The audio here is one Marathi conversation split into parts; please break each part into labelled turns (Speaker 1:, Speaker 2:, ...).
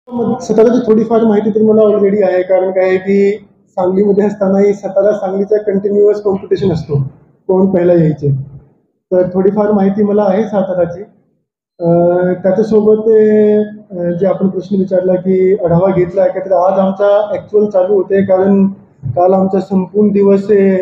Speaker 1: साताराची थोडीफार माहिती तर मला ऑलरेडी आहे. कारण काय आहे की सांगलीमध्ये असतानाही सातारा सांगलीचा कंटिन्युअस कॉम्पिटिशन असतो, कोण पहिला यायचे. तर थोडीफार माहिती मला आहे साताराची. त्याच्यासोबत जे आपण प्रश्न विचारला की आढावा घेतला आहे का, तर आज आमचा ॲक्च्युअल चालू होते. कारण काल आमचा संपूर्ण दिवस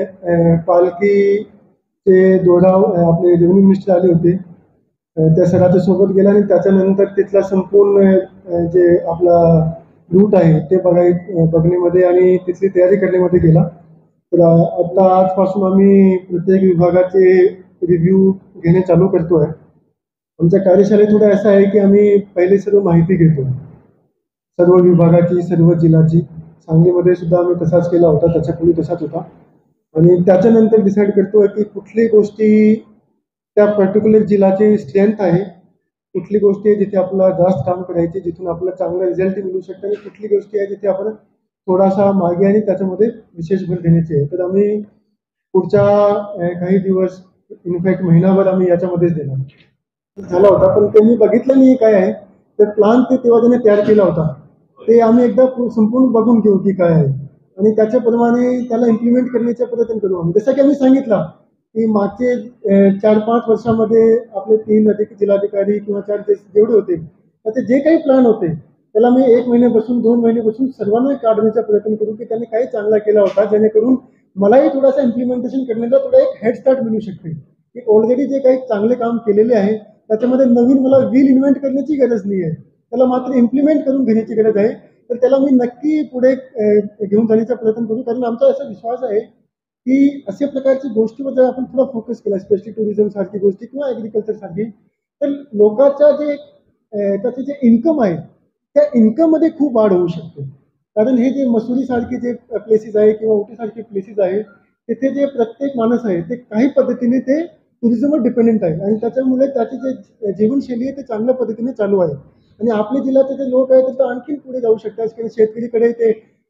Speaker 1: पालखीचे दोडाव आपले रेव्हेन्यू मिनिस्टर आले होते. त्या सराच्या सोबत गेला आणि त्याच्यानंतर तिथला संपूर्ण जे आपला रूट आहे ते बघण्यामध्ये आणि तिथली तयारी करण्यामध्ये गेला. तर आता आजपासून आम्ही प्रत्येक विभागाचे रिव्ह्यू घेणे चालू करतो आहे. आमच्या कार्यशाळेत थोडं असं आहे की आम्ही पहिले सर्व माहिती घेतो, सर्व विभागाची, सर्व जिल्ह्याची. सांगलीमध्ये सुद्धा आम्ही तसाच केला होता, त्याच्यापूर्वी तसाच होता. आणि त्याच्यानंतर डिसाईड करतो की कुठली गोष्टी त्या पर्टिक्युलर जिल्ह्याची स्ट्रेंथ आहे, कुठली गोष्टी आहे जिथे आपल्याला जास्त काम करायचे, जिथून आपल्याला चांगला रिझल्ट मिळू शकतो, आणि कुठली गोष्टी आहे जिथे आपण थोडासा मागे आणि त्याच्यामध्ये विशेष भर देण्याची आहे. तर आम्ही पुढच्या काही दिवस, इनफॅक्ट महिनाभर आम्ही याच्यामध्येच देणार झाला होता. पण त्यांनी बघितलं नाही काय आहे, तर प्लान ते तेव्हा त्याने तयार केला होता, ते आम्ही एकदा संपूर्ण बघून घेऊ की काय आहे आणि त्याच्याप्रमाणे त्याला इम्प्लिमेंट करण्याचा प्रयत्न करू आम्ही. जसं की आम्ही सांगितलं की मागचे 4-5 वर्षामध्ये आपले 3 अधिक जिल्हाधिकारी किंवा 4 जेवढे होते, त्याचे जे काही प्लॅन होते त्याला मी 1 महिन्यापासून 2 महिन्यापासून सर्वांना काढण्याचा प्रयत्न करू की त्यांनी काही चांगला केला होता, जेणेकरून मलाही थोडासा इम्प्लिमेंटेशन करण्याचा थोडा एक हेड स्टार्ट मिळू शकते. की ऑलरेडी जे काही चांगले काम केलेले आहे त्याच्यामध्ये नवीन मला व्हील इन्व्हेंट करण्याची गरज नाही आहे, त्याला मात्र इम्प्लिमेंट करून घेण्याची गरज आहे. तर त्याला मी नक्की पुढे घेऊन जाण्याचा प्रयत्न करू. कारण आमचा असा विश्वास आहे की अशा प्रकारची गोष्टीवर जर आपण थोडा फोकस केला, स्पेशली टुरिझम सारखी गोष्टी किंवा ॲग्रिकल्चर सारखी, तर लोकांच्या त्याचे जे इन्कम आहे त्या इन्कममध्ये खूप वाढ होऊ शकते. कारण हे जे मसुरी सारखे जे प्लेसेस आहे किंवा उटी सारखे प्लेसेस आहे, तिथे जे प्रत्येक माणूस आहे ते काही पद्धतीने ते टुरिझमवर डिपेंडेंट आहे आणि त्याच्यामुळे त्याची जे जीवनशैली आहे ते चांगल्या पद्धतीने चालू आहे. आणि आपल्या जिल्ह्याचे जे लोक आहेत ते आणखीन पुढे जाऊ शकतात. कारण शेतकरीकडे ते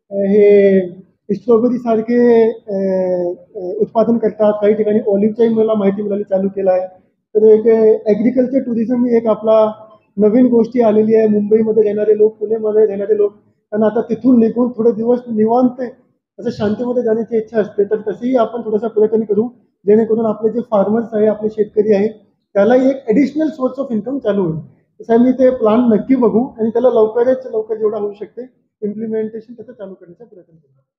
Speaker 1: हे स्ट्रॉबेरी सारखे उत्पादन करतात. काही ठिकाणी ऑलिव्हचाही मला माहिती मिळाली चालू केला आहे. तर एक ॲग्रिकल्चर टुरिझम ही एक आपला नवीन गोष्टी आलेली आहे. मुंबईमध्ये राहणारे लोक, पुण्यामध्ये राहणारे लोक, त्यांना आता तिथून निघून थोडे दिवस निवांत असं शांतीमध्ये जाण्याची इच्छा असते. तर तसेही आपण थोडासा प्रयत्न करू, जेणेकरून आपले जे फार्मर्स आहे, आपले शेतकरी आहे, त्यालाही एक ॲडिशनल सोर्स ऑफ इन्कम चालू होईल. तसं मी ते प्लॅन नक्की बघू आणि त्याला लवकरात लवकर जेवढा होऊ शकते इम्प्लिमेंटेशन त्याचं चालू करण्याचा प्रयत्न करू.